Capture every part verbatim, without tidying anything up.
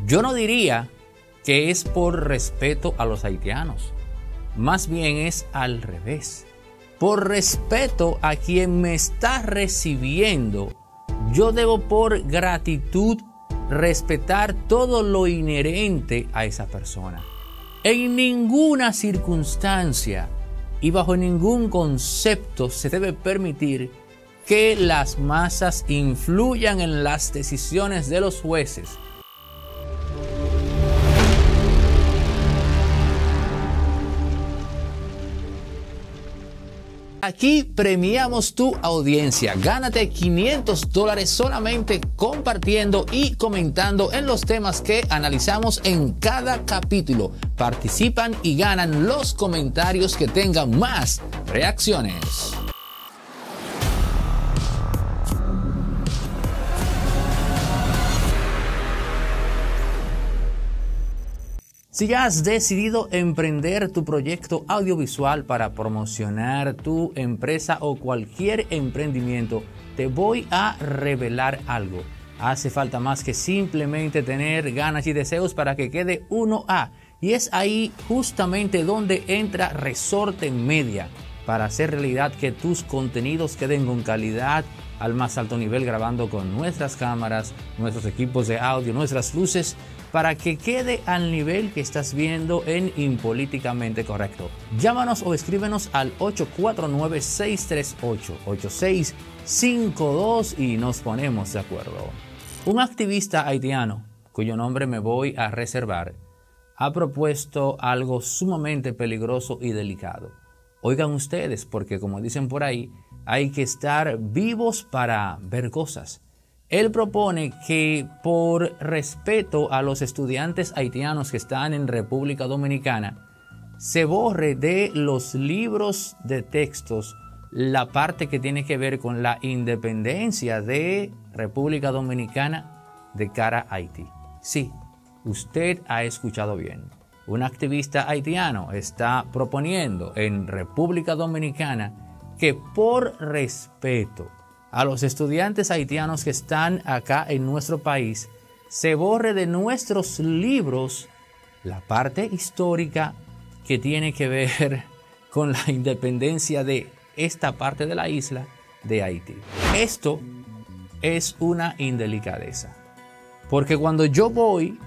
Yo no diría que es por respeto a los haitianos, más bien es al revés. Por respeto a quien me está recibiendo, yo debo por gratitud respetar todo lo inherente a esa persona. En ninguna circunstancia y bajo ningún concepto se debe permitir que las masas influyan en las decisiones de los jueces. Aquí premiamos tu audiencia. Gánate quinientos dólares solamente compartiendo y comentando en los temas que analizamos en cada capítulo. Participan y ganan los comentarios que tengan más reacciones. Si ya has decidido emprender tu proyecto audiovisual para promocionar tu empresa o cualquier emprendimiento, te voy a revelar algo. Hace falta más que simplemente tener ganas y deseos para que quede uno A. Y es ahí justamente donde entra Resorte Media, para hacer realidad que tus contenidos queden con calidad al más alto nivel, grabando con nuestras cámaras, nuestros equipos de audio, nuestras luces, para que quede al nivel que estás viendo en Impolíticamente Correcto. Llámanos o escríbenos al ocho cuatro nueve, seis tres ocho, ocho seis cinco dos y nos ponemos de acuerdo. Un activista haitiano, cuyo nombre me voy a reservar, ha propuesto algo sumamente peligroso y delicado. Oigan ustedes, porque como dicen por ahí, hay que estar vivos para ver cosas. Él propone que por respeto a los estudiantes haitianos que están en República Dominicana, se borre de los libros de textos la parte que tiene que ver con la independencia de República Dominicana de cara a Haití. Sí, usted ha escuchado bien. Un activista haitiano está proponiendo en República Dominicana que por respeto a los estudiantes haitianos que están acá en nuestro país, se borre de nuestros libros la parte histórica que tiene que ver con la independencia de esta parte de la isla de Haití. Esto es una indelicadeza, porque cuando yo voy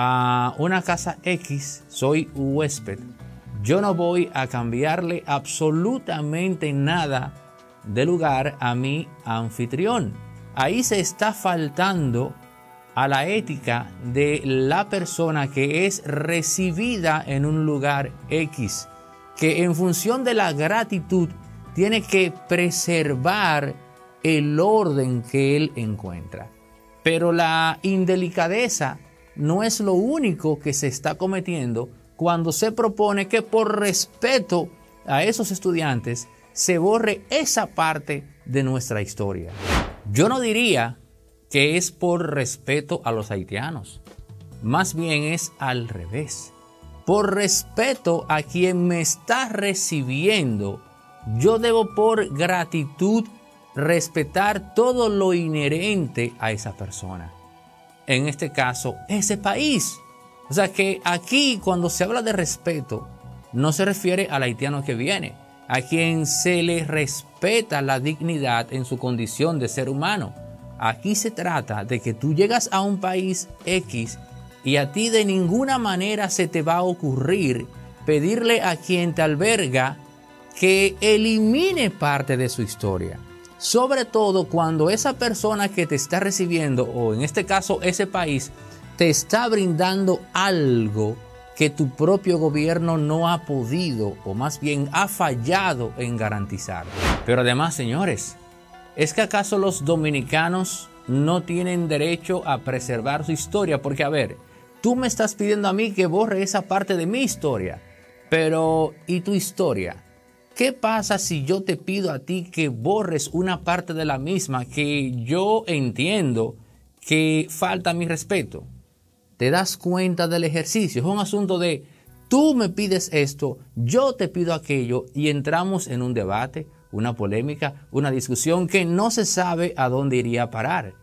a una casa X, soy huésped, yo no voy a cambiarle absolutamente nada de lugar a mi anfitrión. Ahí se está faltando a la ética de la persona que es recibida en un lugar X, que en función de la gratitud tiene que preservar el orden que él encuentra. Pero la indelicadeza no es lo único que se está cometiendo cuando se propone que por respeto a esos estudiantes se borre esa parte de nuestra historia. Yo no diría que es por respeto a los haitianos, más bien es al revés. Por respeto a quien me está recibiendo, yo debo por gratitud respetar todo lo inherente a esa persona. En este caso, ese país. O sea que aquí, cuando se habla de respeto, no se refiere al haitiano que viene, a quien se le respeta la dignidad en su condición de ser humano. Aquí se trata de que tú llegas a un país X y a ti de ninguna manera se te va a ocurrir pedirle a quien te alberga que elimine parte de su historia. Sobre todo cuando esa persona que te está recibiendo, o en este caso ese país, te está brindando algo que tu propio gobierno no ha podido, o más bien ha fallado en garantizar. Pero además, señores, ¿es que acaso los dominicanos no tienen derecho a preservar su historia? Porque, a ver, tú me estás pidiendo a mí que borre esa parte de mi historia, pero ¿y tu historia? ¿Qué pasa si yo te pido a ti que borres una parte de la misma que yo entiendo que falta mi respeto? ¿Te das cuenta del ejercicio? Es un asunto de tú me pides esto, yo te pido aquello y entramos en un debate, una polémica, una discusión que no se sabe a dónde iría a parar.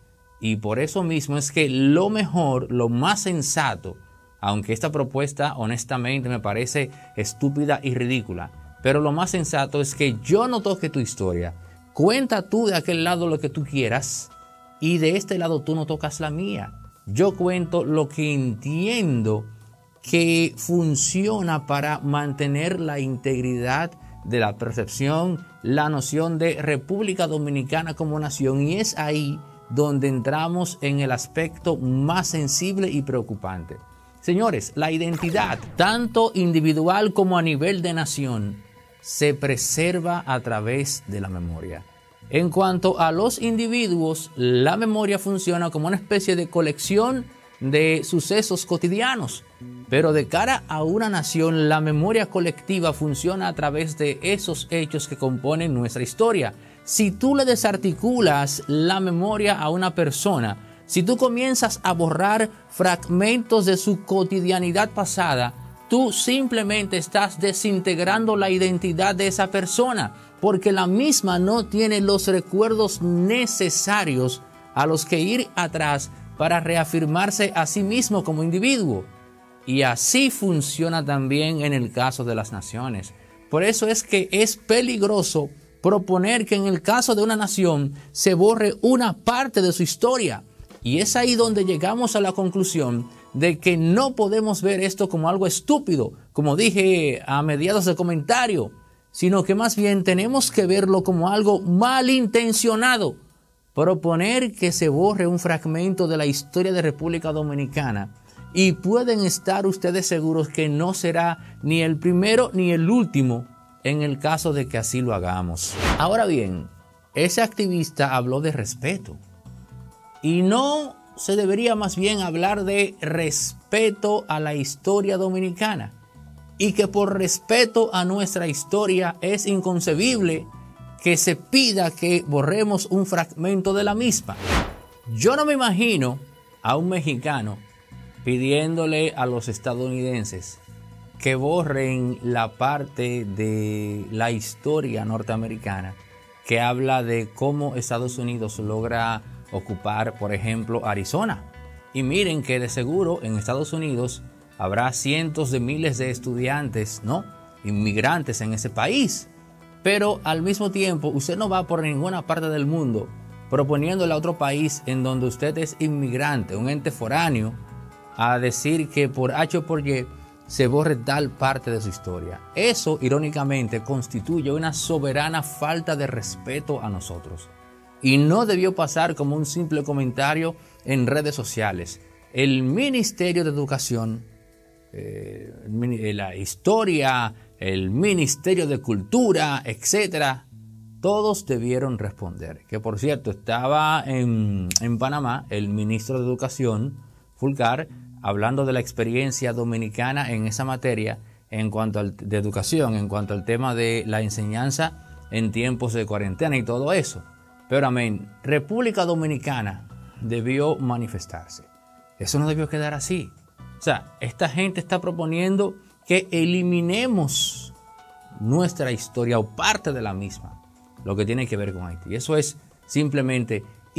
Y por eso mismo es que lo mejor, lo más sensato, aunque esta propuesta honestamente me parece estúpida y ridícula, pero lo más sensato es que yo no toque tu historia. Cuenta tú de aquel lado lo que tú quieras y de este lado tú no tocas la mía. Yo cuento lo que entiendo que funciona para mantener la integridad de la percepción, la noción de República Dominicana como nación, y es ahí donde entramos en el aspecto más sensible y preocupante. Señores, la identidad, tanto individual como a nivel de nación, se preserva a través de la memoria. En cuanto a los individuos, la memoria funciona como una especie de colección de sucesos cotidianos, pero de cara a una nación, la memoria colectiva funciona a través de esos hechos que componen nuestra historia. Si tú le desarticulas la memoria a una persona, si tú comienzas a borrar fragmentos de su cotidianidad pasada, tú simplemente estás desintegrando la identidad de esa persona, porque la misma no tiene los recuerdos necesarios a los que ir atrás para reafirmarse a sí mismo como individuo. Y así funciona también en el caso de las naciones. Por eso es que es peligroso proponer que en el caso de una nación se borre una parte de su historia. Y es ahí donde llegamos a la conclusión de que no podemos ver esto como algo estúpido, como dije a mediados del comentario, sino que más bien tenemos que verlo como algo malintencionado. Proponer que se borre un fragmento de la historia de República Dominicana, y pueden estar ustedes seguros que no será ni el primero ni el último en el caso de que así lo hagamos. Ahora bien, ese activista habló de respeto, y no se debería más bien hablar de respeto a la historia dominicana, y que por respeto a nuestra historia es inconcebible que se pida que borremos un fragmento de la misma. Yo no me imagino a un mexicano pidiéndole a los estadounidenses que borren la parte de la historia norteamericana que habla de cómo Estados Unidos logra ocupar, por ejemplo, Arizona. Y miren que de seguro en Estados Unidos habrá cientos de miles de estudiantes, ¿no?, inmigrantes en ese país. Pero al mismo tiempo, usted no va por ninguna parte del mundo proponiéndole a otro país en donde usted es inmigrante, un ente foráneo, a decir que por H o por Y se borre tal parte de su historia. Eso, irónicamente, constituye una soberana falta de respeto a nosotros. Y no debió pasar como un simple comentario en redes sociales. El Ministerio de Educación, eh, la historia, el Ministerio de Cultura, etcétera, todos debieron responder. Que por cierto, estaba en, en Panamá el ministro de Educación, Fulcar, hablando de la experiencia dominicana en esa materia, en cuanto al, de educación, en cuanto al tema de la enseñanza en tiempos de cuarentena y todo eso. Pero amén, República Dominicana debió manifestarse. Eso no debió quedar así. O sea, esta gente está proponiendo que eliminemos nuestra historia o parte de la misma, lo que tiene que ver con Haití. Eso es simplemente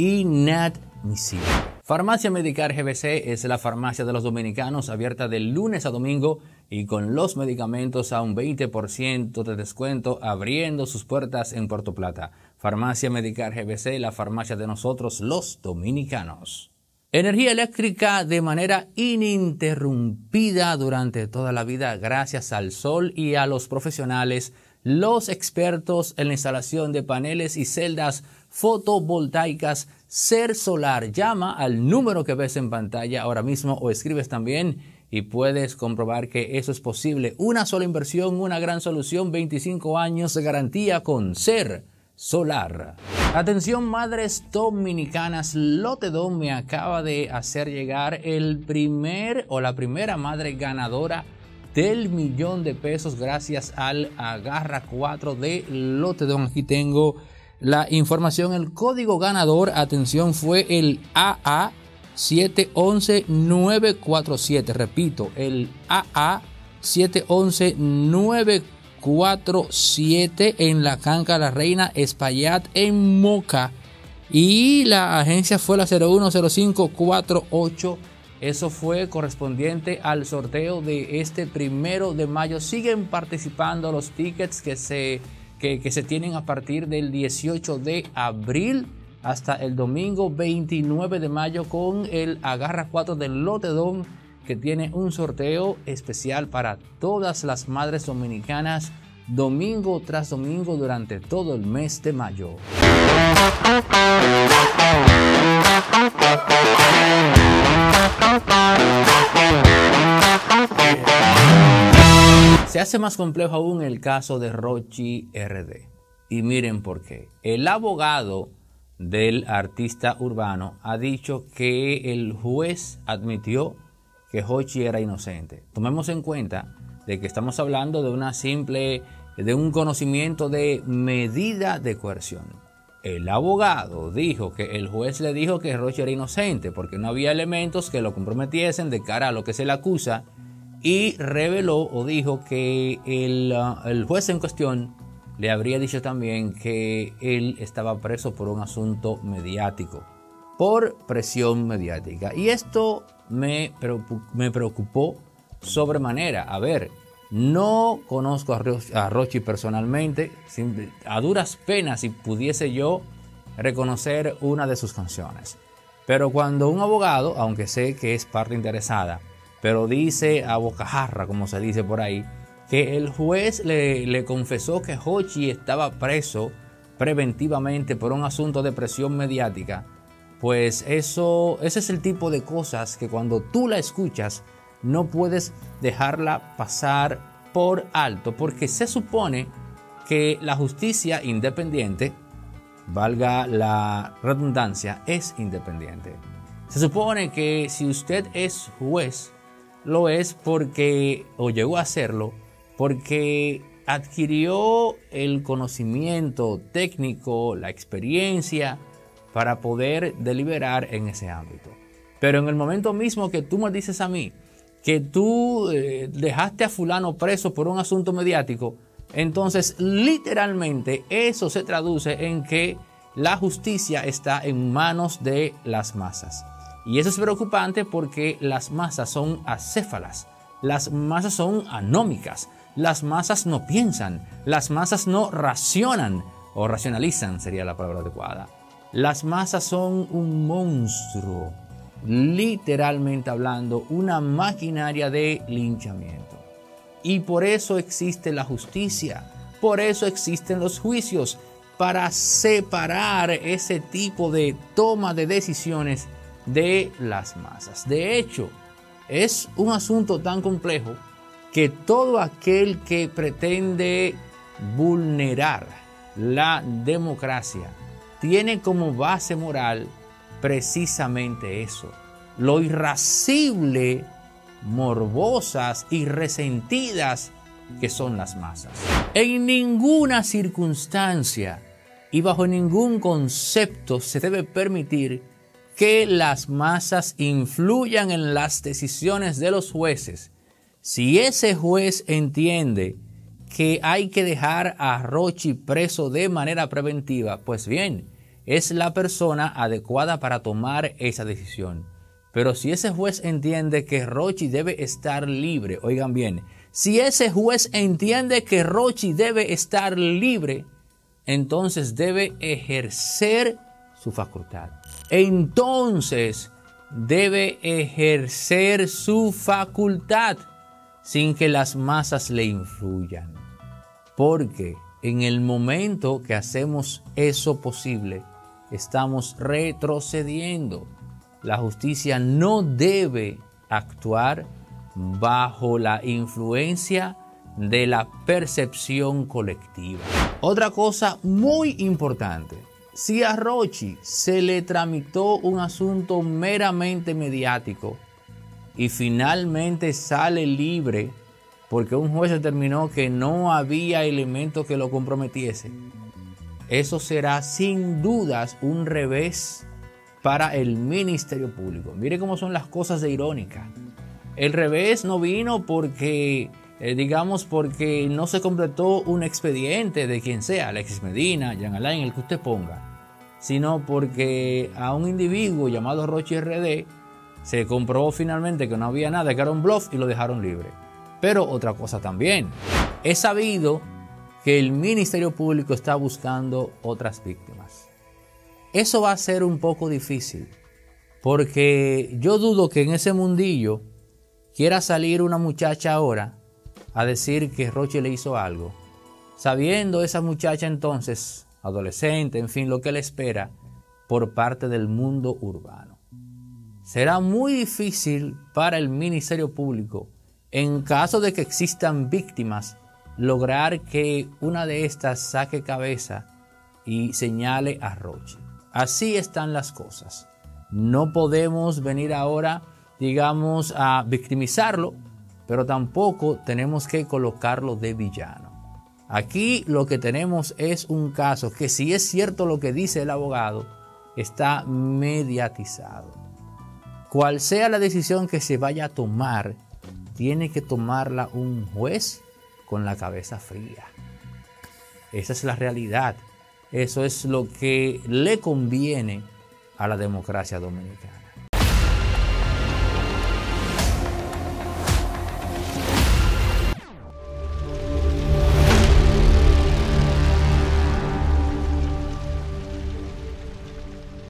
inadmisible. Farmacia Medicar G B C es la farmacia de los dominicanos, abierta de lunes a domingo y con los medicamentos a un veinte por ciento de descuento, abriendo sus puertas en Puerto Plata. Farmacia Medicar G B C, la farmacia de nosotros los dominicanos. Energía eléctrica de manera ininterrumpida durante toda la vida gracias al sol y a los profesionales, los expertos en la instalación de paneles y celdas fotovoltaicas Ser Solar. Llama al número que ves en pantalla ahora mismo o escribes también y puedes comprobar que eso es posible. Una sola inversión, una gran solución, veinticinco años de garantía con Ser Solar. Atención madres dominicanas, Lotedom me acaba de hacer llegar el primer o la primera madre ganadora del millón de pesos gracias al Agarra cuatro de Lotedom. Aquí tengo la información. El código ganador, atención, fue el A A siete once nueve cuatro siete. Repito, el A A siete once nueve cuatro siete en la Canca La Reina, Espaillat en Moca. y la agencia fue la cero uno cero cinco cuatro ocho. Eso fue correspondiente al sorteo de este primero de mayo. Siguen participando los tickets que se, que, que se tienen a partir del dieciocho de abril hasta el domingo veintinueve de mayo con el Agarra cuatro del Lotedom, que tiene un sorteo especial para todas las madres dominicanas domingo tras domingo durante todo el mes de mayo. Se hace más complejo aún el caso de Rochy R D. Y miren por qué. El abogado del artista urbano ha dicho que el juez admitió que Rochy era inocente. Tomemos en cuenta de que estamos hablando de una simple, de un conocimiento de medida de coerción. El abogado dijo que el juez le dijo que Rochy era inocente porque no había elementos que lo comprometiesen de cara a lo que se le acusa, y reveló o dijo que el, uh, el juez en cuestión le habría dicho también que él estaba preso por un asunto mediático, por presión mediática. Y esto me, me preocupó sobremanera. A ver, no conozco a, Ro a Rochy personalmente, simple, a duras penas si pudiese yo reconocer una de sus canciones. Pero cuando un abogado, aunque sé que es parte interesada, pero dice a bocajarra, como se dice por ahí, que el juez le, le confesó que Rochy estaba preso preventivamente por un asunto de presión mediática, pues eso, ese es el tipo de cosas que cuando tú la escuchas no puedes dejarla pasar por alto, porque se supone que la justicia independiente, valga la redundancia, es independiente. Se supone que si usted es juez, lo es porque, o llegó a serlo, porque adquirió el conocimiento técnico, la experiencia para poder deliberar en ese ámbito. Pero en el momento mismo que tú me dices a mí que tú eh, dejaste a fulano preso por un asunto mediático, entonces literalmente eso se traduce en que la justicia está en manos de las masas. Y eso es preocupante porque las masas son acéfalas, las masas son anómicas, las masas no piensan, las masas no racionan o racionalizan sería la palabra adecuada. Las masas son un monstruo, literalmente hablando, una maquinaria de linchamiento. Y por eso existe la justicia, por eso existen los juicios, para separar ese tipo de toma de decisiones de las masas. De hecho, es un asunto tan complejo que todo aquel que pretende vulnerar la democracia tiene como base moral precisamente eso, lo irascible, morbosas y resentidas que son las masas. En ninguna circunstancia y bajo ningún concepto se debe permitir que las masas influyan en las decisiones de los jueces. Si ese juez entiende que hay que dejar a Rochy preso de manera preventiva, pues bien, es la persona adecuada para tomar esa decisión. Pero si ese juez entiende que Rochy debe estar libre, oigan bien, si ese juez entiende que Rochy debe estar libre, entonces debe ejercer su facultad. Entonces debe ejercer su facultad sin que las masas le influyan. Porque en el momento que hacemos eso posible, estamos retrocediendo. La justicia no debe actuar bajo la influencia de la percepción colectiva. Otra cosa muy importante, si a Rochy se le tramitó un asunto meramente mediático y finalmente sale libre porque un juez determinó que no había elementos que lo comprometiese, eso será sin dudas un revés para el Ministerio Público. Mire cómo son las cosas de irónica. El revés no vino porque, eh, digamos, porque no se completó un expediente de quien sea, Alexis Medina, Jean Alain, el que usted ponga, sino porque a un individuo llamado Rochi R D se comprobó finalmente que no había nada, que era un bluff y lo dejaron libre. Pero otra cosa también, es sabido que el Ministerio Público está buscando otras víctimas. Eso va a ser un poco difícil, porque yo dudo que en ese mundillo quiera salir una muchacha ahora a decir que Rochi le hizo algo, sabiendo esa muchacha entonces, adolescente, en fin, lo que le espera por parte del mundo urbano. Será muy difícil para el Ministerio Público, en caso de que existan víctimas, lograr que una de estas saque cabeza y señale a Rochi. Así están las cosas. No podemos venir ahora, digamos, a victimizarlo, pero tampoco tenemos que colocarlo de villano. Aquí lo que tenemos es un caso que, si es cierto lo que dice el abogado, está mediatizado. Cual sea la decisión que se vaya a tomar, tiene que tomarla un juez con la cabeza fría. Esa es la realidad. Eso es lo que le conviene a la democracia dominicana.